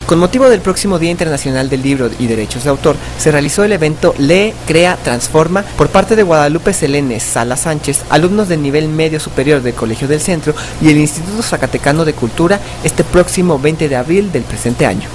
Con motivo del próximo Día Internacional del Libro y Derechos de Autor, se realizó el evento Lee, Crea, Transforma por parte de Guadalupe Selene Sala Sánchez, alumnos del nivel medio superior del Colegio del Centro y el Instituto Zacatecano de Cultura este próximo 20 de abril del presente año.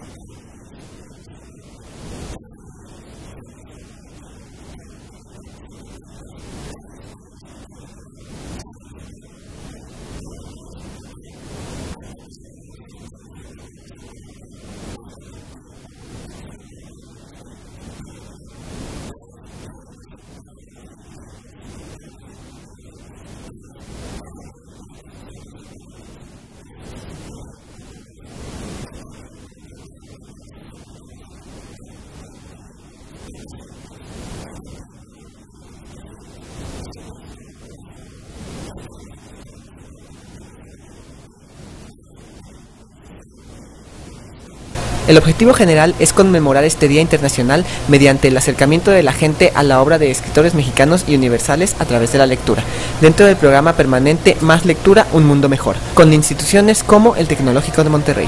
El objetivo general es conmemorar este Día Internacional mediante el acercamiento de la gente a la obra de escritores mexicanos y universales a través de la lectura, dentro del programa permanente Más Lectura, Un Mundo Mejor, con instituciones como el Tecnológico de Monterrey.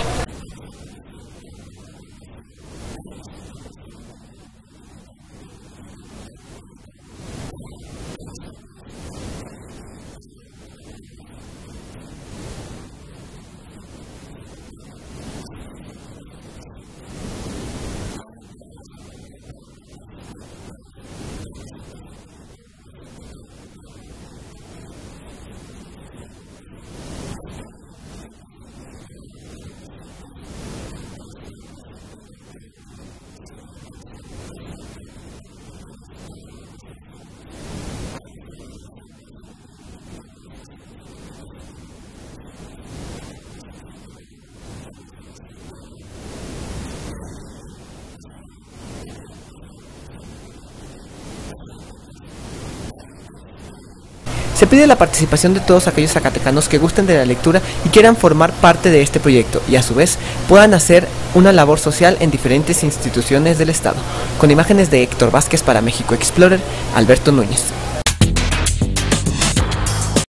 Se pide la participación de todos aquellos zacatecanos que gusten de la lectura y quieran formar parte de este proyecto y a su vez puedan hacer una labor social en diferentes instituciones del Estado. Con imágenes de Héctor Vázquez para México Explorer, Alberto Núñez.